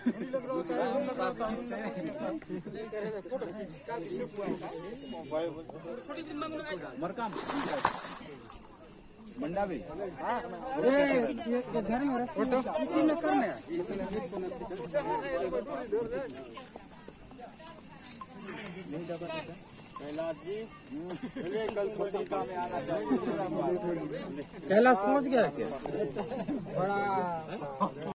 मरकाम मंडा भी घर में फोटो इसी में करने कैलाश जी कल पत्रिका में आना चाहिए। कैलाश पहुंच गया क्या? बड़ा